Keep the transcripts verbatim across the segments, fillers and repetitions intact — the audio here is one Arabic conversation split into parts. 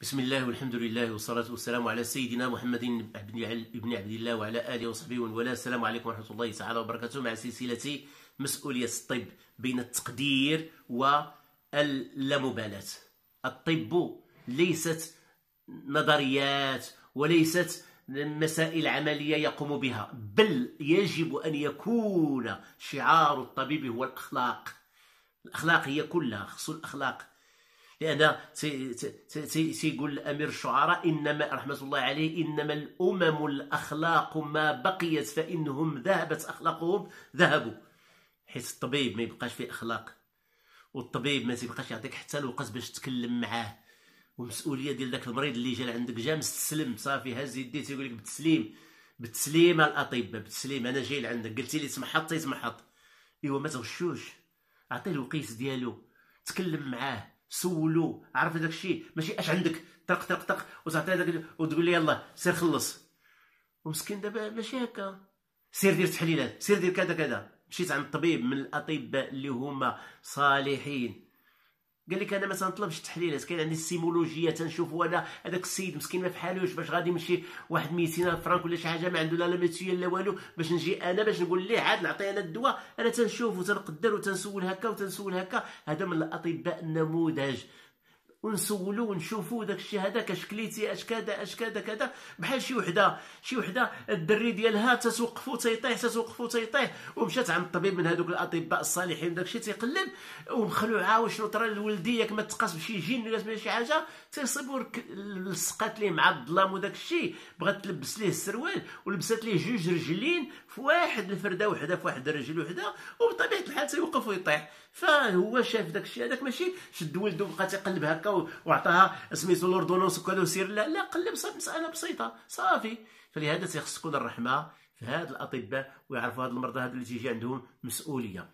بسم الله والحمد لله والصلاة والسلام على سيدنا محمد بن عبد الله وعلى آله وصحبه ومن والاه. السلام عليكم ورحمة الله تعالى وبركاته، مع سلسلة مسؤولية الطب بين التقدير واللامبالاة. الطب ليست نظريات وليست مسائل عملية يقوم بها، بل يجب أن يكون شعار الطبيب هو الأخلاق. الأخلاق هي كلها، خص الأخلاق، لأن سيقول أمير الشعراء إنما رحمة الله عليه: إنما الأمم الأخلاق ما بقيت فإنهم ذهبت أخلاقهم ذهبوا. حيت الطبيب ما يبقاش فيه أخلاق، والطبيب ما تيبقاش يعطيك حتى الوقت باش تكلم معاه، والمسؤولية ديال داك المريض اللي جا لعندك جا مستسلم صافي هاز يديه تيقول لك بالتسليم بالتسليم الأطباء بالتسليم، أنا جاي لعندك قلتي لي تمحط تيتمحط. إيوا ما تغشوش، عطيه الوقيت ديالو، تكلم معاه، سولو، عرف داك الشيء، ماشي اش عندك طق طق طق وتعطيه داك وتقول لي يلاه سير خلص. ومسكين دابا ماشي هكا، سير دير تحليلات، سير دير كذا كذا. مشيت عند الطبيب من الاطباء اللي هما صالحين، قال لك انا ما تنطلبش التحليلات، كاين عندي السيمولوجيه تنشوفوا انا هذاك السيد مسكين ما فحالوش باش غادي يمشي واحد ميتين الف فرانك ولا شي حاجه، ما عنده لا لا ميتيال لا والو، باش نجي انا باش نقول ليه عاد نعطيه انا الدواء. انا تنشوف وتنقدر وتنسول هكا وتنسول هكا. هذا من الاطباء النموذج، ونسولو ونشوفو داك الشيء هذاك اش كليتي اش كذا اش كذا كذا. بحال شي وحده شي وحده الدري ديالها تتوقفو تيطيح تتوقفو تيطيح، ومشات عند الطبيب من هذوك الاطباء الصالحين داك الشيء تيقلب ومخلوعه وشنو طرا لولدي ياك ما تقاس بشي جن ولا شي حاجه، تيصيبو لصقات ليه مع الظلام وداك الشيء، بغات تلبس ليه السروال ولبسات ليه جوج رجلين في واحد الفرده وحده في واحد الرجل وحده، وبطبيعه الحال تيوقف ويطيح. فهو شاف داك الشيء هذاك، ماشي شد ولده وبقى تيقلب هكا وعطاها سميتو لوردونونس وكذا وسير، لا لا قلب، صافي مساله بسيطه صافي. فلهذا تيخص تكون الرحمه في هاد الاطباء، ويعرفوا هاد المرضى هادو اللي تيجي عندهم مسؤوليه.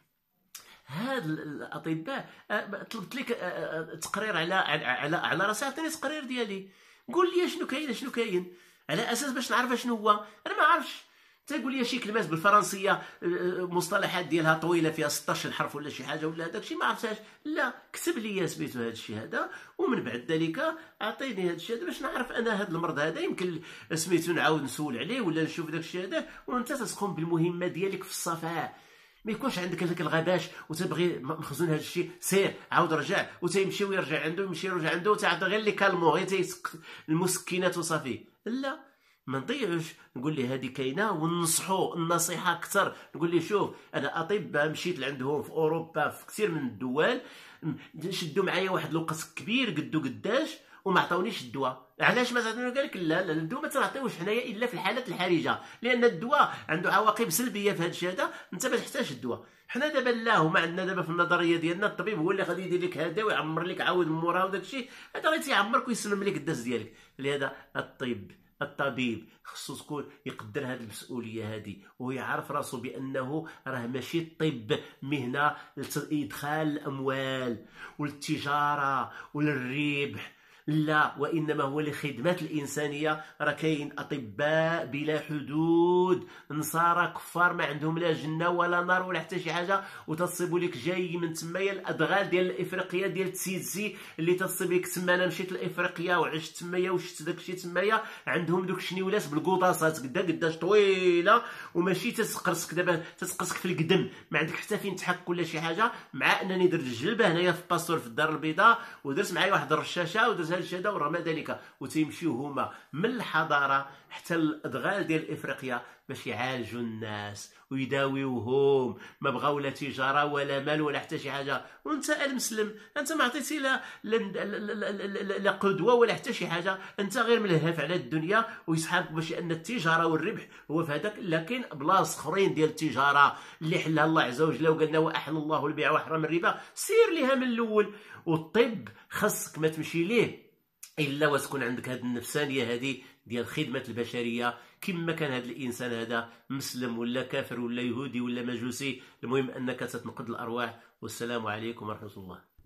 هاد الاطباء طلبت لك تقرير على على على راسي، عطيني تقرير ديالي، قول لي شنو كاين شنو كاين على اساس باش نعرف شنو هو. انا ما عرفتش، تقول لي شي كلمات بالفرنسيه مصطلحات ديالها طويله فيها ستطاش الحرف ولا شي حاجه ولا هذاك الشيء ما عرفتهاش، لا كتب لي سميتو هذا الشيء هذا، ومن بعد ذلك اعطيني هذا الشيء هذا باش نعرف انا هذا المرض هذا يمكن سميتو نعاود نسول عليه ولا نشوف داك الشيء هذا. وانت تقوم بالمهمه ديالك في الصفاء، ما يكونش عندك هذاك الغباش وتبغي مخزون هذا الشيء، سير عاود رجع وتيمشي ويرجع عنده يمشي يرجع عنده وتعطي غير لي كالمو غير تيسق المسكنات وصافي. لا، ما نضيعوش، نقول ليه هذه كاينه وننصحو النصيحه اكثر. نقول ليه شوف انا اطباء مشيت لعندهم في اوروبا في كثير من الدول، شدوا معايا واحد الوقت كبير قدو قداش وما عطاونيش الدواء. علاش ما عطاونيش؟ قال لك لا لا الدواء ما تنعطيوش حنايا الا في الحالات الحرجه، لان الدواء عنده عواقب سلبيه في هذا الشيء هذا، انت ما تحتاج الدواء. حنا دابا لا، هما عندنا دابا في النظريه ديالنا الطبيب هو اللي غادي يدير لك هذا ويعمر لك عاود من موراه وداك الشيء هذا، غادي يعمرك ويسلم لك الداس ديالك. لهذا الطب الطبيب خصو تكون يقدر هذه المسؤوليه هذه، ويعرف راسو بانه راه ماشي الطب مهنه لادخال الاموال وللتجاره وللربح، لا، وانما هو لخدمه الانسانيه. راه كاين اطباء بلا حدود، نصارى كفار ما عندهم لا جنه ولا نار ولا حتى شي حاجه، وتصيبوا لك جاي من تمايا الادغال ديال الافريقيا ديال التسيدسي اللي تصيب لك تما. انا مشيت لافريقيا وعشت تمايا وشفت داك الشيء تمايا، عندهم دوك الشنيولات بالقوطاسات قدا قداش طويله، وماشي تتقرصك دابا تتقرصك في القدم، ما عندك حتى فين تحك ولا شي حاجه. مع انني درت الجلبه هنايا في باستور في الدار البيضاء، ودرت معايا واحد الرشاشه ودرت الشيء هذا، ورغم ذلك وتيمشيو هما من الحضاره حتى الادغال ديال افريقيا باش يعالجوا الناس ويداويوهم، ما بغاو لا تجاره ولا مال ولا حتى شي حاجه. وانت المسلم انت ما عطيتي لا لا قدوه ولا حتى شي حاجه، انت غير ملهف على الدنيا ويسحبك باش ان التجاره والربح هو في هذاك. لكن بلاص اخرين ديال التجاره اللي حلها الله عز وجل وقالنا واحل الله البيع وحرم الربا، سير ليها من الاول. والطب خاصك ما تمشي ليه الا وتكون عندك هذه النفسانيه هذه ديال خدمه البشريه، كما كان هذا الانسان هذا مسلم ولا كافر ولا يهودي ولا مجوسي، المهم انك تتنقذ الارواح. والسلام عليكم ورحمه الله.